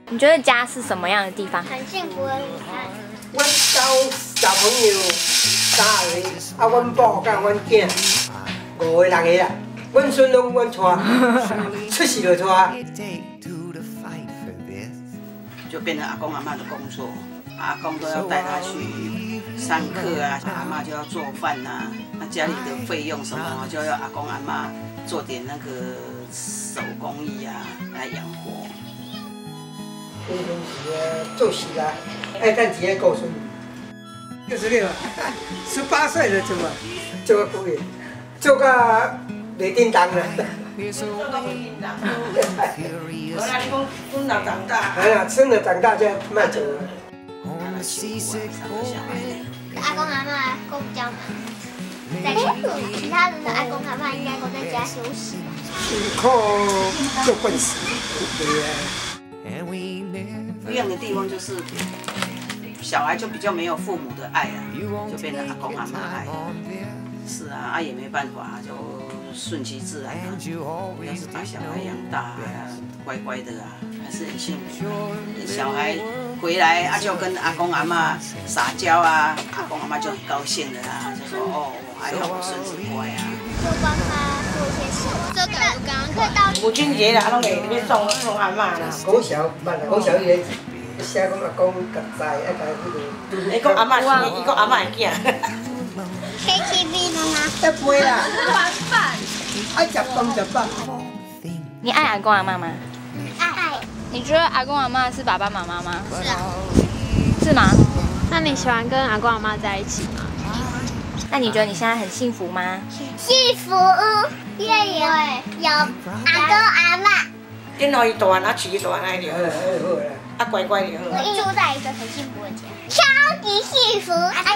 你觉得家是什么样的地方？ 很幸福的地方。 阮家小朋友3个，啊，阮某甲阮囝5个6个啦，阮孙拢阮带，出事就带。 就变成阿公阿嬷的工作，阿公都要带他去上课啊，阿嬷就要做饭呐，那家里的费用什么就要阿公阿嬷做点那个手工艺啊来养活。 迄阵时做事啦，爱等钱顾孙。66，18岁就做啊，做啊几个，做到袂叮当啦。 好啦，你讲孙老长大， 哎呀，孙子长大就卖做了。 阿公阿嬷都比较忙，在其他人的阿公阿嬷应该都在家休息。 靠做笨事，对啊。 不一样的地方就是小孩就比较没有父母的爱啊，就变成阿公阿嬷爱。是啊，也没办法，就顺其自然啊。要是把小孩养大啊，乖乖的啊，还是很幸福。小孩回来啊，就跟阿公阿嬷撒娇啊，阿公阿嬷就很高兴的啊，就说哦，还好我孙子乖啊。 就帮他做一些事，这个刚刚快到母亲节啦，拢会要送阿嬷啦。 讲小慢啦，讲小伊写讲阿公甲在爱甲迄个。 伊讲阿嬷是，伊讲阿嬷的囝。 KTV 了吗？ 要飞啦，爱食饭食饱。 你爱阿公阿嬷吗？ 爱。 你觉得阿公阿嬷是爸爸妈妈吗？ 是啊。 是吗？ 那你喜欢跟阿公阿嬷在一起吗？ 那你觉得你现在很幸福吗？ 幸福，因为有阿公阿嬷。 等到伊大汉，啊，饲伊大汉来就好， 好啦。 啊乖乖就好。 我住在一个很幸福的家，超级幸福。